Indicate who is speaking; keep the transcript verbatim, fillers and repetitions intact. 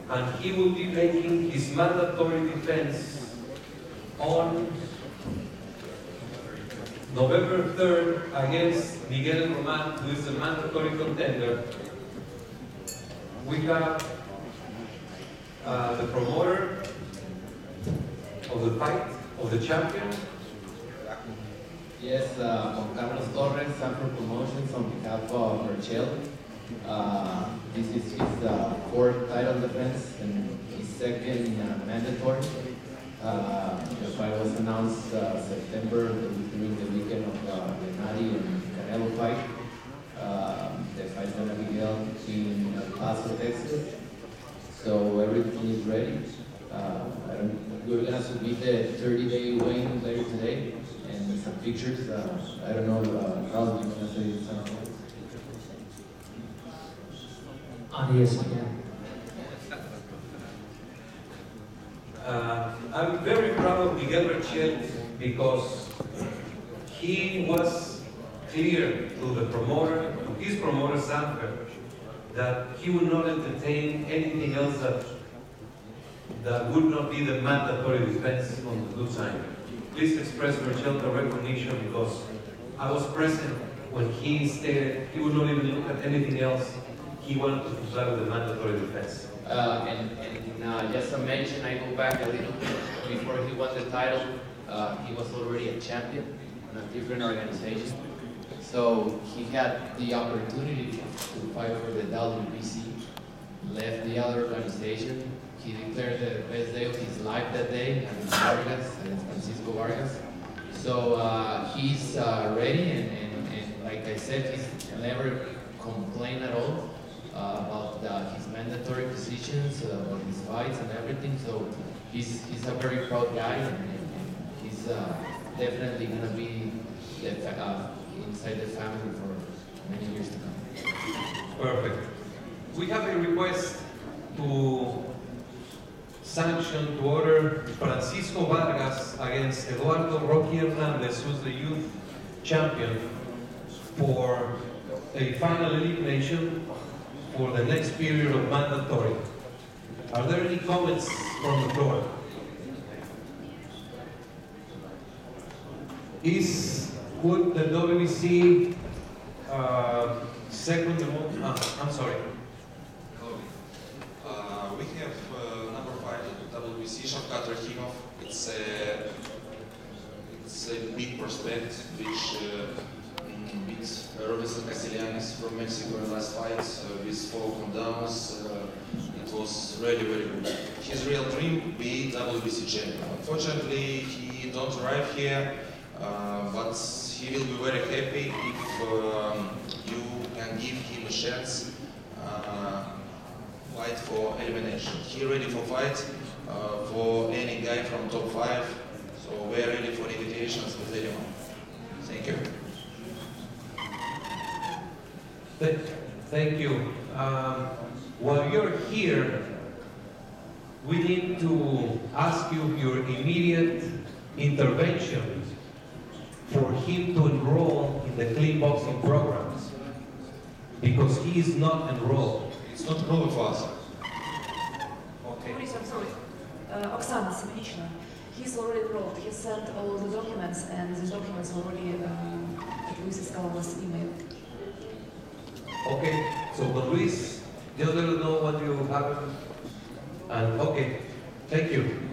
Speaker 1: and he will be making his mandatory defense on November third against Miguel Roman, who is the mandatory contender. We have uh, the promoter of the fight, of the champion.
Speaker 2: Yes, uh, Juan Carlos Torres, Sanford Promotions, on behalf of Rachel. Uh, this is his uh, fourth title defense and his second uh, mandatory. Uh, the fight was announced uh, September during the weekend of uh, the Nadi and Canelo fight. Uh, the fight is going to be held in El Paso, Texas. So everything is ready. Uh, I don't, we're going to submit the thirty day weigh-in later today and some pictures. Uh, I don't know, uh, how do you want to say something?
Speaker 3: On E S N.
Speaker 1: Uh, I'm very proud of Miguel Rachel because he was clear to the promoter, to his promoter Sanford, that he would not entertain anything else that, that would not be the mandatory defense on the blue side. Please express Rachel's recognition because I was present when he stated he would not even look at anything else. He wanted to comply with the mandatory defense.
Speaker 2: Uh, and and uh, just to mention, I go back a little bit. Before he won the title, uh, he was already a champion in a different organization. So he had the opportunity to fight for the W B C, left the other organization. He declared the best day of his life that day against Vargas, against Francisco Vargas. So uh, he's uh, ready, and, and, and like I said, he's never complained at all uh, about uh, his mandatory positions, uh, about his fights and everything. So he's, he's a very proud guy, and, and, and he's uh, definitely going to be the, uh, inside the family for many years to come.
Speaker 1: Perfect. We have a request to sanction, to order Francisco Vargas against Eduardo Rocky Hernandez, who's the youth champion, for a final elimination for the next period of mandatory. Are there any comments from the floor? Is, would the W B C uh, second, uh, I'm sorry.
Speaker 4: Uh, we have uh, number five at the W B C, Shavkat Rahimov. It's a, it's a big prospect which uh, beat Robinson Castellanos from Mexico in the last fight uh, with four countdowns. Uh, it was really, very good. His real dream be W B C champion. Unfortunately, he don't arrive here, uh, but he will be very happy if um, you can give him a chance. Uh, fight for elimination. He ready for fight uh, for any guy from top five, so we're ready for invitations with anyone. Thank you.
Speaker 1: Th thank you. Um, while you're here, we need to ask you your immediate intervention for him to enroll in the clean boxing programs, because he is not enrolled.
Speaker 4: It's not a problem for us.
Speaker 1: Okay.
Speaker 5: Please, I'm sorry. Uh, Oksana Semenichna, he's already enrolled. He sent all the documents, and the documents already um, at Luis's Calava's email.
Speaker 1: Okay, so but Luis, just let us know what you have. And okay, thank you.